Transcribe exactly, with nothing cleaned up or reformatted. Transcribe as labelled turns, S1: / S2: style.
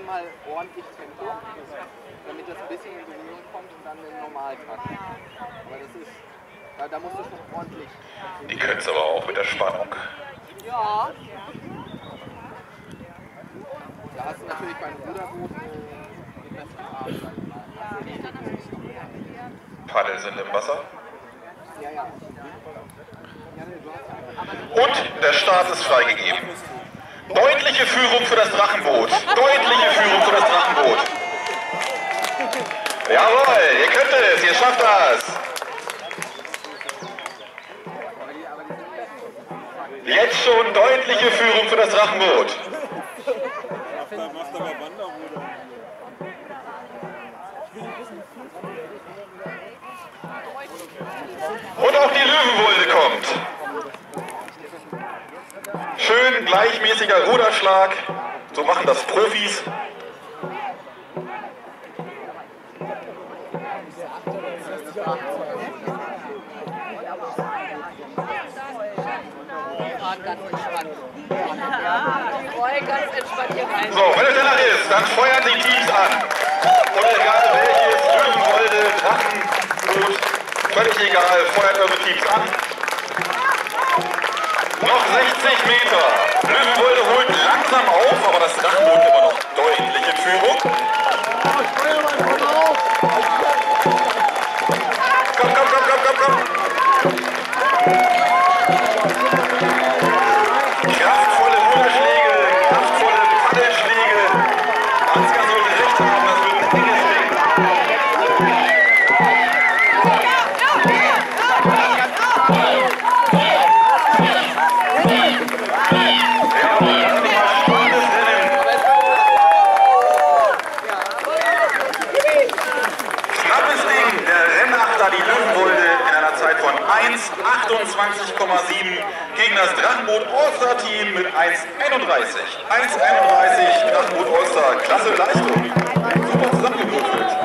S1: einmal ordentlich Tempo, damit das ein bisschen in Bewegung kommt und dann den Normaltakt. Aber das ist, da, da musst du schon ordentlich.
S2: Die können es aber auch mit der Spannung.
S1: Ja. Da hast du natürlich beim Ruderboot die besseren Arme, sag ich mal.
S2: Paddel sind im Wasser.
S1: Ja, ja.
S2: Und der Start ist freigegeben. Deutliche Führung für das Drachenboot. Deutliche Führung für das Drachenboot. Jawohl, ihr könnt es, ihr schafft das. Jetzt schon deutliche Führung für das Drachenboot.
S3: Macht aber Wanderruder.
S2: Und auch die Löwenwolde kommt. Schön gleichmäßiger Ruderschlag. So machen das Profis. So, wenn es danach ist, dann feuern die Teams an. Und egal welches, Löwenwolde, Drachenboot, völlig egal, feuert eure Teams an. Noch sechzig Meter. Löwenwolde holt langsam auf, aber das Drachenboot immer noch deutlich in Führung. Komm, komm, komm, komm, komm, komm. Kraftvolle Ruderschläge, kraftvolle Paddelschläge. Ansgar sollte recht haben, das wird ein enges Ding. eins achtundzwanzig Komma sieben gegen das Drachenboot All-Star Team mit eins einunddreißig. eins einunddreißig Drachenboot All-Star, klasse Leistung. Super zusammengewürfelt.